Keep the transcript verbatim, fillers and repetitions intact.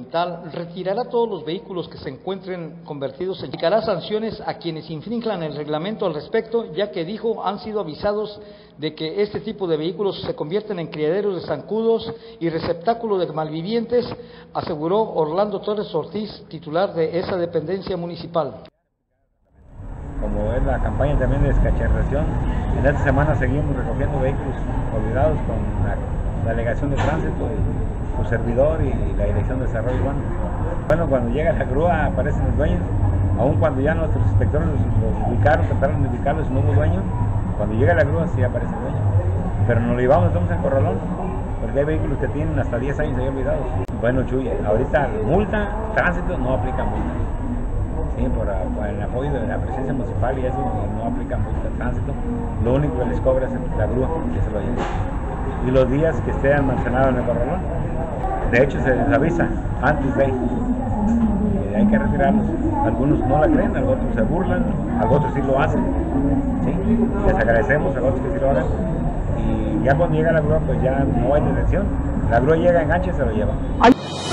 ambiental retirará todos los vehículos que se encuentren convertidos en... Aplicará sanciones a quienes infrinjan el reglamento al respecto, ya que dijo han sido avisados de que este tipo de vehículos se convierten en criaderos de zancudos y receptáculo de malvivientes, aseguró Orlando Torres Ortiz, titular de esa dependencia municipal. Como es la campaña también de descacharración, en esta semana seguimos recogiendo vehículos olvidados con la, la delegación de tránsito, y su servidor y la dirección de desarrollo urbano. Bueno, cuando llega la grúa aparecen los dueños, aun cuando ya nuestros inspectores los, los ubicaron, trataron de ubicarlos y no hubo dueño, cuando llega la grúa sí aparece el dueño. Pero nos lo llevamos, estamos en corralón, porque hay vehículos que tienen hasta diez años ahí olvidados. Bueno, Chuy, ahorita multa, tránsito no aplica multa. Sí, por, por el apoyo de la presencia municipal y eso no aplica multa de tránsito. Lo único que les cobra es la grúa que se lo lleva. Y los días que estén almacenados en el corralón, de hecho se les avisa antes de, que hay que retirarlos. Algunos no la creen, algunos se burlan, algunos sí lo hacen. ¿Sí? Les agradecemos a los que sí lo hagan. Y ya cuando llega la grúa, pues ya no hay detención. La grúa llega, engancha y se lo lleva.